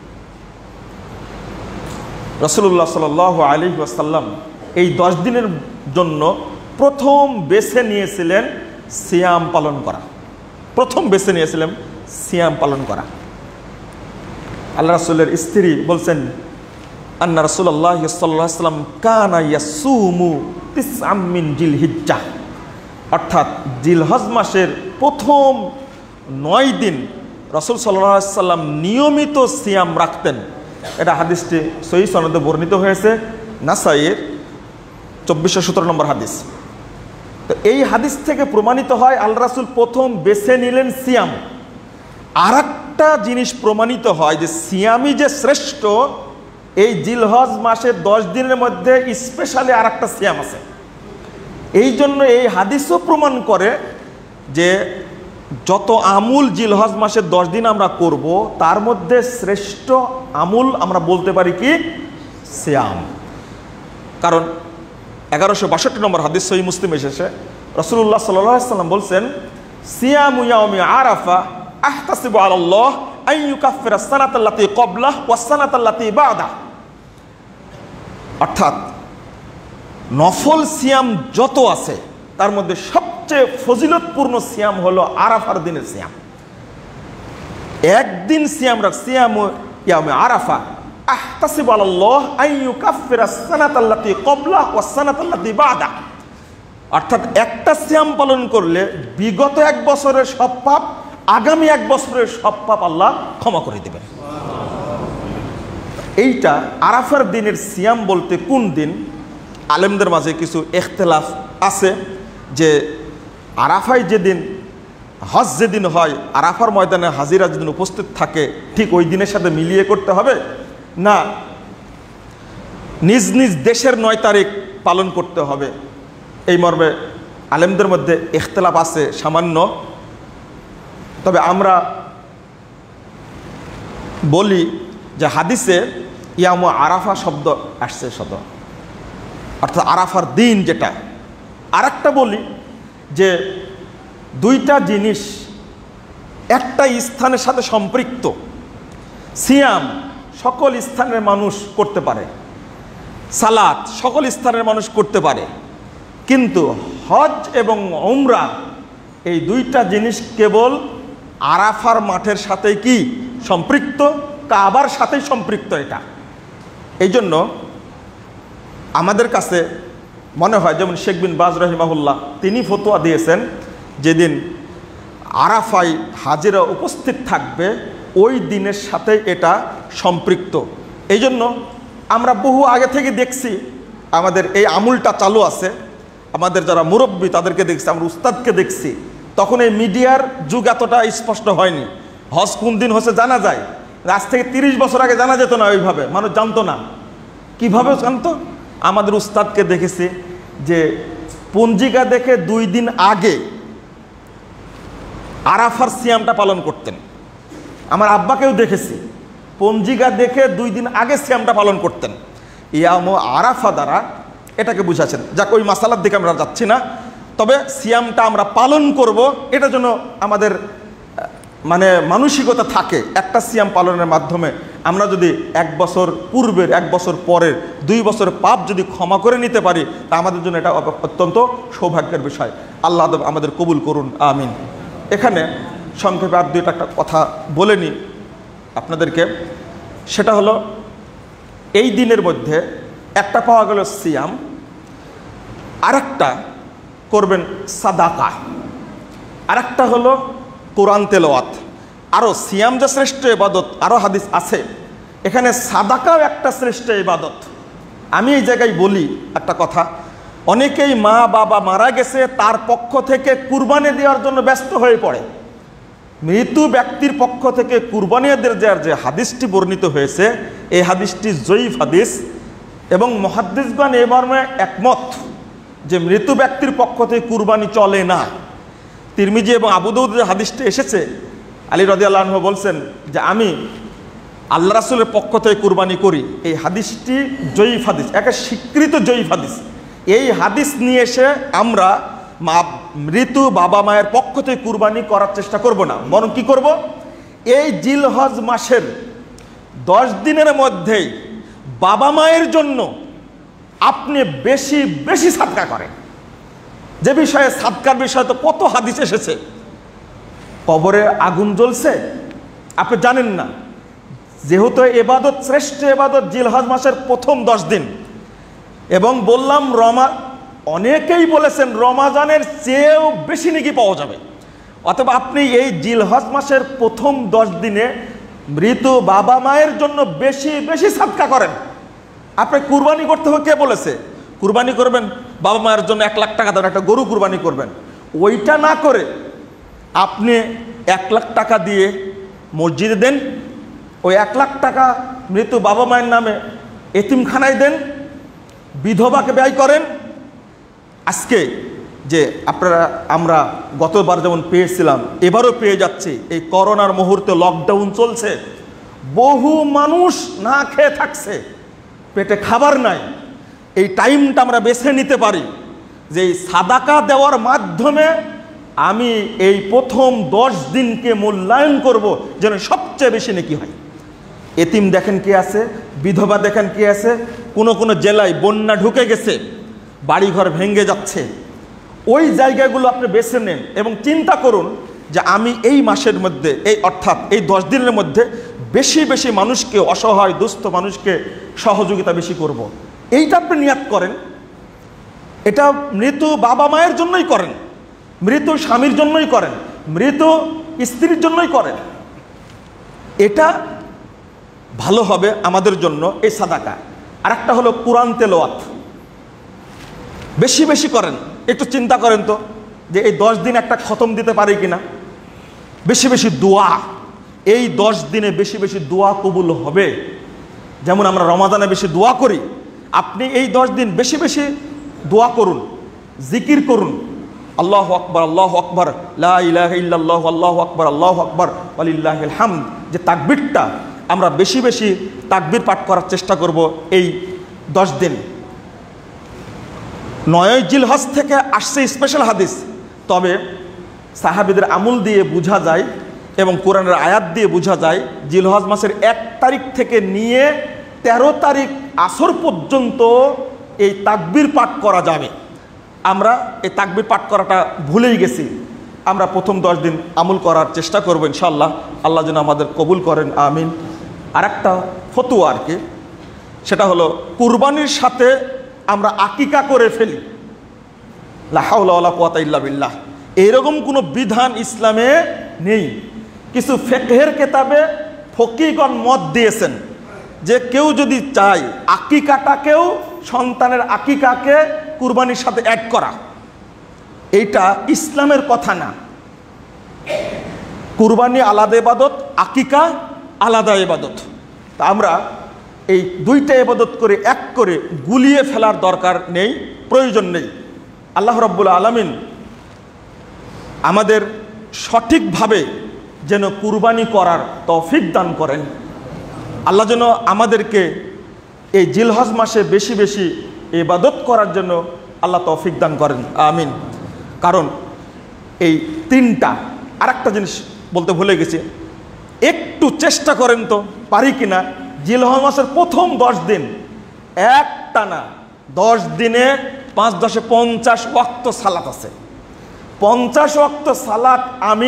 রাসূলুল্লাহ সাল্লাল্লাহু আলাইহি ওয়াসাল্লাম এই 10 দিনের জন্য প্রথম বেছে নিয়েছিলেন সিয়াম পালন করা, প্রথম বেছে নিয়েছিলেন সিয়াম পালন করা। আল্লাহ রাসূলের স্ত্রী বলছেন, আন্না রাসূলুল্লাহ সাল্লাল্লাহু আলাইহি ওয়াসাল্লাম কানা ইয়াসুমু তিসআম মিন জিলহিজ্জাহ, অর্থাৎ জিলহজ মাসের প্রথম 9 দিন রাসূল সাল্লাল্লাহু আলাইহি সাল্লাম নিয়মিত সিয়াম রাখতেন। এটা হাদিসটি সহিহ সনদে বর্ণিত হয়েছে, নাসাইয়ের 2417 নম্বর হাদিস। তো এই হাদিস থেকে প্রমাণিত হয় আল্লাহ রাসূল প্রথম বেছে নিলেন সিয়াম। আর একটা জিনিস প্রমাণিত হয় যে সিয়ামই যে শ্রেষ্ঠ, এই জিলহজ মাসের 10 দিনের মধ্যে স্পেশালি আর একটা সিয়াম আছে। এই জন্য এই হাদিসও প্রমাণ করে যে যত আমুল জিলহজ মাসের 10 দিন আমরা করব, তার মধ্যে শ্রেষ্ঠ আমুল আমরা বলতে পারি কি সিয়াম। কারণ 1162 নম্বর হাদিস সহিহ মুসলিম এসেছে, রাসূলুল্লাহ সাল্লাল্লাহু আলাইহি ওয়াসাল্লাম বলছেন, সিয়ামু ইয়াউমি আরাফা আহতাসিবু আলাল্লাহ আন ইউকাফিরা সানাতাল্লাতী ক্বাবলাহু ওয়াস সানাতাল্লাতী বা'দাহু। অর্থাৎ নফল সিয়াম যত আছে তার মধ্যে সবচেয়ে ফজিলতপূর্ণ সিয়াম হলো আরাফার দিনের সিয়াম। একদিন সিয়াম রাখ, সিয়ামু ইয়াউমি আরাফা আহতাসিবু আলাল্লাহ আন ইউকাফিরা সানাতাল্লাতী ক্বাবলাহু ওয়াস সানাতাল্লাতী বা'দাহু। অর্থাৎ একটা সিয়াম পালন করলে বিগত 1 বছরের সব পাপ, আগামী 1 বছরের সব পাপ আল্লাহ ক্ষমা করে দেবেন। এইটা আরাফার দিনের সিয়াম বলতে কোন দিন, আলেমদের মাঝে কিছু ইখতিলাফ আছে যে আরাফায় যেদিন হজ যেদিন হয়, আরাফার ময়দানে হাজিরা যেদিন উপস্থিত থাকে ঠিক ওই দিনের সাথে মিলিয়ে করতে হবে, না নিজ নিজ দেশের 9 তারিখ পালন করতে হবে। এই মর্মে আলেমদের মধ্যে ইখতিলাফ আছে সামান্য। তবে আমরা বলি যে হাদিসে ইয়ামু আরাফা শব্দ আসছে শত, অর্থাৎ আরাফার দিন যেটা। আর একটা বলি যে দুইটা জিনিস একটা স্থানের সাথে সম্পৃক্ত। সিয়াম সকল স্থানের মানুষ করতে পারে, সালাত সকল স্থানের মানুষ করতে পারে, কিন্তু হজ এবং উমরা এই দুইটা জিনিস কেবল আরাফার মাঠের সাথে কি সম্পৃক্ত, কাবার সাথেই সম্পৃক্ত। এটা এই জন্য আমাদের কাছে মনে হয়, যেমন শেখ বিন বাজ রহিমাহুল্লাহ তিনি ফতোয়া দিয়েছেন, যেদিন আরাফায় হাজিরা উপস্থিত থাকবে ওই দিনের সাথে এটা সম্পৃক্ত। এই জন্য আমরা বহু আগে থেকে দেখছি আমাদের এই আমুলটা চালু আছে। আমাদের যারা মুরব্বী তাদেরকে দেখছি, আমরা উস্তাদকে দেখছি, তখন এই মিডিয়ার যুগ এতটা স্পষ্ট হয়নি। হজ কোন দিন হচ্ছে জানা যায়, আজ থেকে 30 বছর আগে জানা যেত না, ওইভাবে মানুষ জানতো না। কিভাবে জানতো? আমাদের উস্তাদকে দেখেছি যে পঞ্জিকা দেখে 2 দিন আগে আরাফার সিয়ামটা পালন করতেন। আমার আব্বাকেও দেখেছি পঞ্জিকা দেখে 2 দিন আগে সিয়ামটা পালন করতেন। ইয়ামু আরাফা দ্বারা এটাকে বুঝাচ্ছেন। যাক, ওই মাসালার দিকে আমরা যাচ্ছি না। তবে সিয়ামটা আমরা পালন করব, এটা যেন আমাদের মানে মানসিকতা থাকে। একটা সিয়াম পালনের মাধ্যমে আমরা যদি 1 বছর পূর্বের, 1 বছর পরের, 2 বছরের পাপ যদি ক্ষমা করে নিতে পারি, তা আমাদের জন্য এটা অত্যন্ত সৌভাগ্যের বিষয়। আল্লাহ আমাদের কবুল করুন, আমিন। এখানে সংক্ষেপে আর 2টা কথা বলে নিই আপনাদেরকে। সেটা হলো এই দিনের মধ্যে একটা পাওয়া গেল সিয়াম, আরেকটা করবেন সাদাকা, আরেকটা হলো কোরআন তেলাওয়াত। আরও সিয়াম যে শ্রেষ্ঠ ইবাদত আরও হাদিস আছে, এখানে সাদাকাও একটা শ্রেষ্ঠ ইবাদত। আমি এই জায়গায় বলি একটা কথা, অনেকেই মা বাবা মারা গেছে তার পক্ষ থেকে কুরবানি দেওয়ার জন্য ব্যস্ত হয়ে পড়ে। মৃত্যু ব্যক্তির পক্ষ থেকে কুরবানি দেওয়ার যে হাদিসটি বর্ণিত হয়েছে, এই হাদিসটি জয়ীফ হাদিস এবং মুহাদ্দিসগণ এ মর্মে একমত যে মৃত্যু ব্যক্তির পক্ষ থেকে কুরবানি চলে না। তিরমিজি এবং আবু দাউদের হাদিসটি এসেছে, আলী রাদিয়াল্লাহু আনহু বলছেন যে আমি আল্লাহ রাসূলের পক্ষ থেকে কুরবানি করি। এই হাদিসটি জয়ীফ হাদিস, একটা স্বীকৃত জয়ীফ হাদিস। এই হাদিস নিয়ে এসে আমরা মৃত্যু বাবা মায়ের পক্ষ থেকে কুরবানি করার চেষ্টা করব না, বরং কি করব, এই জিলহজ মাসের 10 দিনের মধ্যেই বাবা মায়ের জন্য আপনি বেশি বেশি সাদকা করেন। যে বিষয়ে সাদকার বিষয়ে তো কত হাদিস এসেছে। কবরে আগুন জ্বলছে, আপনি জানেন না, যেহেতু এবাদত শ্রেষ্ঠ এবাদত জিলহজ মাসের প্রথম 10 দিন, এবং বললাম অনেকেই বলেছেন রমাজানের চেয়েও বেশি নেকি পাওয়া যাবে। অথবা আপনি এই জিলহজ মাসের প্রথম 10 দিনে মৃত বাবা মায়ের জন্য বেশি বেশি সাদকা করেন। আপনি কুরবানি করতে হবে, কে বলেছে কুরবানি করবেন বাবা মায়ের জন্য 1 লাখ টাকা দেন, একটা গরু কুরবানি করবেন? ওইটা না করে আপনি 1 লাখ টাকা দিয়ে মসজিদে দেন, ওই 1 লাখ টাকা মৃত বাবা মায়ের নামে এতিমখানায় দেন, বিধবাকে ব্যয় করেন। আজকে যে আমরা গতবার যেমন পেয়েছিলাম এবারও পেয়ে যাচ্ছি, এই করোনার মুহূর্তে লকডাউন চলছে, বহু মানুষ না খেয়ে থাকছে, পেটে খাবার নাই। এই টাইমটা আমরা বেছে নিতে পারি যে এই সাদাকা দেওয়ার মাধ্যমে আমি এই প্রথম 10 দিনকে মূল্যায়ন করব যেন সবচেয়ে বেশি নেকি হয়। এতিম দেখেন কে আছে, বিধবা দেখেন কে আছে, কোনো কোনো জেলায় বন্যা ঢুকে গেছে, বাড়িঘর ভেঙে যাচ্ছে। ওই জায়গাগুলো আপনি বেছে নেন এবং চিন্তা করুন যে আমি এই মাসের মধ্যে, অর্থাৎ এই 10 দিনের মধ্যে বেশি বেশি মানুষকে, অসহায় দুস্থ মানুষকে সহযোগিতা বেশি করব। এইটা আপনি নিয়াত করেন। এটা মৃত বাবা মায়ের জন্যই করেন, মৃত স্বামীর জন্যই করেন, মৃত স্ত্রীর জন্যই করেন। এটা ভালো হবে আমাদের জন্য এই সাদাকা। আর একটা হলো কোরআন তেলাওয়াত, বেশি বেশি করেন। একটু চিন্তা করেন তো যে এই 10 দিন একটা খতম দিতে পারি কিনা। বেশি বেশি দোয়া, এই 10 দিনে বেশি বেশি দোয়া কবুল হবে। যেমন আমরা রমাদানে বেশি দোয়া করি, আপনি এই 10 দিন বেশি বেশি দোয়া করুন, জিকির করুন। আল্লাহু আকবার, আল্লাহু আকবার, লা ইলাহা ইল্লাল্লাহ, আল্লাহু আকবার, আল্লাহু আকবার, ওয়ালিল্লাহিল হামদ। যে তাকবীরটা আমরা বেশি বেশি তাকবীর পাঠ করার চেষ্টা করব এই 10 দিন। 9 জিলহজ থেকে আসছে স্পেশাল হাদিস, তবে সাহাবীদের আমল দিয়ে বোঝা যায় এবং কোরআনের আয়াত দিয়ে বোঝা যায় জিলহজ মাসের 1 তারিখ থেকে নিয়ে 13 তারিখ আসর পর্যন্ত এই তাকবীর পাঠ করা যাবে। আমরা এই তাকবীর পাঠ করাটা ভুলেই গেছি। আমরা প্রথম 10 দিন আমল করার চেষ্টা করব ইনশাআল্লাহ। আল্লাহ যেন আমাদের কবুল করেন, আমিন। আর একটা ফতোয়া আর কি, সেটা হলো কুরবানির সাথে আমরা আকিকা করে ফেলি, লা হাওলা ওয়ালা কুওয়াতা ইল্লা বিল্লাহ, এরকম কোনো বিধান ইসলামে নেই। কিছু ফিকহের কিতাবে ফকিহগণ মত দিয়েছেন যে কেউ যদি চায় আকিকাটাকেও, সন্তানের আকিকাকে কুরবানির সাথে অ্যাড করা, এইটা ইসলামের কথা না। কুরবানি আলাদা ইবাদত, আকিকা আলাদা ইবাদত। তা আমরা এই 2টা ইবাদত করে এক করে গুলিয়ে ফেলার দরকার নেই, প্রয়োজন নেই। আল্লাহ রাব্বুল আলামিন আমাদের সঠিকভাবে যেন কুরবানি করার তৌফিক দান করেন। আল্লাহ যেন আমাদেরকে এই জিলহজ মাসে বেশি বেশি ইবাদত করার জন্য আল্লাহ তৌফিক দান করেন, আমিন। কারণ এই 3টা, আর একটা জিনিস বলতে ভুলে গেছি, একটু চেষ্টা করেন তো পারি কিনা জিলহজ মাসের প্রথম 10 দিন একটানা 10 দিনে 5 10 50 ওয়াক্ত সালাত আছে। 50 ওয়াক্ত সালাত আমি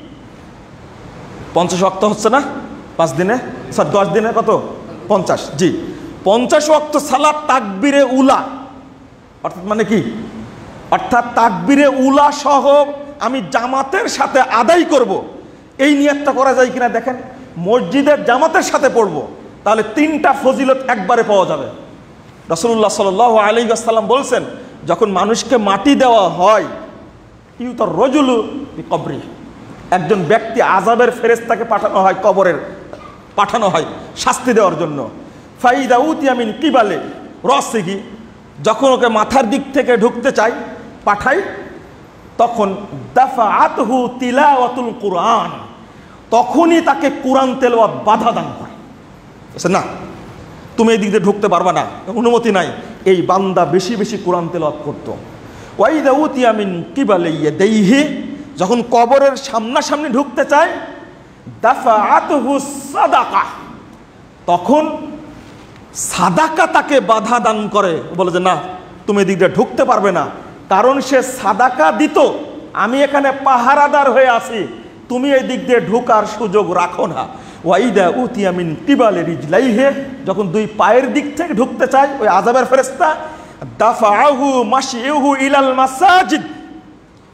50 ওয়াক্ত হচ্ছে না 5 দিনে, স্যার 10 দিনে কত 50, জি 50 ওয়াক্ত সালাত তাকবীরে উলা, অর্থাৎ মানে কি, অর্থাৎ তাকবীরে উলা সহ আমি জামাতের সাথে আদায় করব। এই নিয়তটা করা যায় কিনা দেখেন। মসজিদের জামাতের সাথে পড়ব, তাহলে 3টা ফজিলত একবারে পাওয়া যাবে। রাসূলুল্লাহ সাল্লাল্লাহু আলাইহি ওয়াসাল্লাম বলছেন, যখন মানুষকে মাটি দেওয়া হয়, ইউতার রাজুলু বিকবরি, একজন ব্যক্তি আযাবের ফেরেশতাকে পাঠানো হয়, কবরের পাঠানো হয় শাস্তি দেওয়ার জন্য। ফাইদা উতিয়া মিন কিবালে রাসিহি, যখন ওকে মাথার দিক থেকে ঢুকতে চাই পাঠাই, তখন দাফাআতহু তিলাওয়াতুল কুরআন, তখনই তাকে কোরআন তেলাওয়াত বাধা দান করে। না, তুমি এই দিক দিয়ে ঢুকতে পারবা না, অনুমতি নাই। এই বান্দা বেশি বেশি কোরআন তেলাওয়াত করতো। ওয়াইদা উতিয়া মিন কিবালে ইয়াদাইহি, যখন কবরের সামনাসামনি ঢুকতে চায়, দাফাআতহু সাদাকা, তখন সাদাকা তাকে বাধা দান করে, বলে যে না তুমি এদিক দিয়ে ঢুকতে পারবে না, কারণ সে সাদাকা দিত, আমি এখানে পাহারাদার হয়ে আছি, তুমি এই দিক দিয়ে ঢোকার সুযোগ রাখো না। ওয়াইদা উতিয়া মিন কিবালি রিজলাইহি, যখন 2 পায়ের দিক থেকে ঢুকতে চায় ওই আযাবের ফেরেশতা, দাফাআহু মাশইহু ইলাল মাসাজিদ,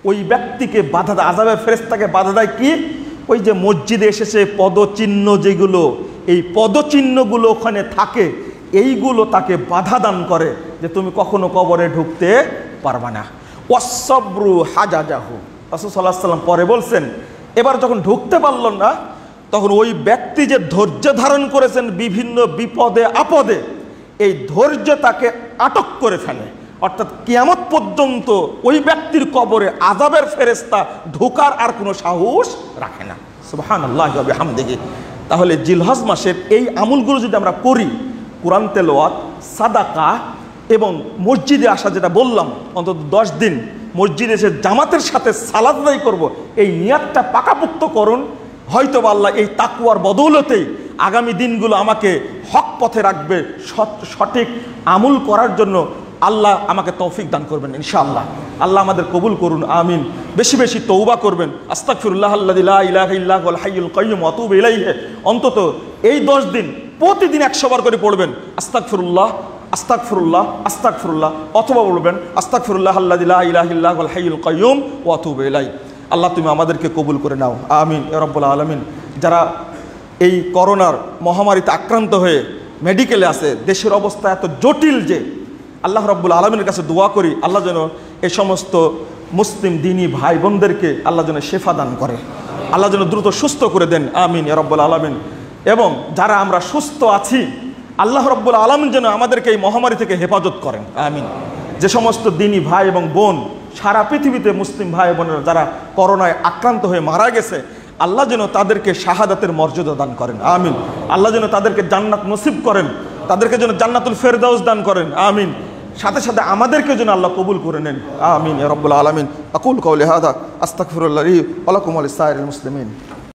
ওই ব্যক্তিকে বাধা দেয়, আযাবের ফেরেশতাকে বাধা দেয় কি? ওই যে মসজিদে এসেছে পদচিহ্ন, যেগুলো এই পদচিহ্নগুলো ওখানে থাকে, এইগুলো তাকে বাধা দান করে যে তুমি কখনো কবরে ঢুকতে পারবা না। ওয়াসসাবরু হাজাজাহু, রাসূল সাল্লাল্লাহু আলাইহি ওয়াসাল্লাম পরে বলছেন, এবার যখন ঢুকতে পারল না, তখন ওই ব্যক্তি যে ধৈর্য ধারণ করেছেন বিভিন্ন বিপদে আপদে, এই ধৈর্য তাকে আটক করে ফেলে। অর্থাৎ কিয়ামত পর্যন্ত ওই ব্যক্তির কবরে আযাবের ফেরেশতা ঢোকার আর কোনো সাহস রাখে না। সুবহানাল্লাহি ওয়া বিহামদিহি। তাহলে জিলহজ মাসের এই আমলগুলো যদি আমরা করি, কোরআন তেলাওয়াত, সাদাকা এবং মসজিদে আসা, যেটা বললাম অন্তত 10 দিন মসজিদে এসে জামাতের সাথে সালাত আদায় করব, এই নিয়াতটা পাকাপোক্ত করুন। হয়তো আল্লাহ এই তাকওয়ার বদৌলতেই আগামী দিনগুলো আমাকে হক পথে রাখবে, সঠিক আমল করার জন্য আল্লাহ আমাকে তৌফিক দান করবেন ইনশাআল্লাহ। আল্লাহ আমাদের কবুল করুন, আমিন। বেশি বেশি তওবা করবেন। আস্তাগফিরুল্লাহ আল্লাযী লা ইলাহা ইল্লা হুয়াল হাইয়ুল কাইয়্যুম ওয়া আতুবু ইলাইহি। অন্তত এই 10 দিন প্রতিদিন 100 বার করে পড়বেন আস্তাগফিরুল্লাহ, আস্তাগফিরুল্লাহ, আস্তাগফিরুল্লাহ, অথবা বলবেন আস্তাগফিরুল্লাহ আল্লাযী লা ইলাহা ইল্লা হুয়াল হাইয়ুল কাইয়্যুম ওয়া আতুবু ইলাইহি। আল্লাহ তুমি আমাদেরকে কবুল করে নাও, আমিন ইয়া রাব্বুল আলামিন। যারা এই করোনার মহামারীতে আক্রান্ত হয়ে মেডিকেলে আছে, দেশের অবস্থা এত জটিল যে আল্লাহ রাব্বুল আলামিনের কাছে দোয়া করি, আল্লাহ যেন এই সমস্ত মুসলিম দিনী ভাই বোনদেরকে আল্লাহ যেন শেফা দান করে, আল্লাহ যেন দ্রুত সুস্থ করে দেন, আমিন ইয়া রাব্বুল আলামিন। এবং যারা আমরা সুস্থ আছি, আল্লাহ রাব্বুল আলামিন যেন আমাদেরকে এই মহামারী থেকে হেফাজত করেন, আমিন। যে সমস্ত দিনী ভাই এবং বোন সারা পৃথিবীতে মুসলিম ভাই বোনেরা যারা করোনায় আক্রান্ত হয়ে মারা গেছে, আল্লাহ যেন তাদেরকে শাহাদাতের মর্যাদা দান করেন, আমিন। আল্লাহ যেন তাদেরকে জান্নাত নসিব করেন, তাদেরকে যেন জান্নাতুল ফেরদাউস দান করেন, আমিন। সাথে সাথে আমাদেরকে যেন আল্লাহ কবুল করে নেন, আমিন ইয়া রাব্বুল আলামিন। আকুল কাওলি হাদা আস্তাগফিরুল্লাহ লি ওয়া লাকুম ওয়া লিসাইরিল মুসলিমিন।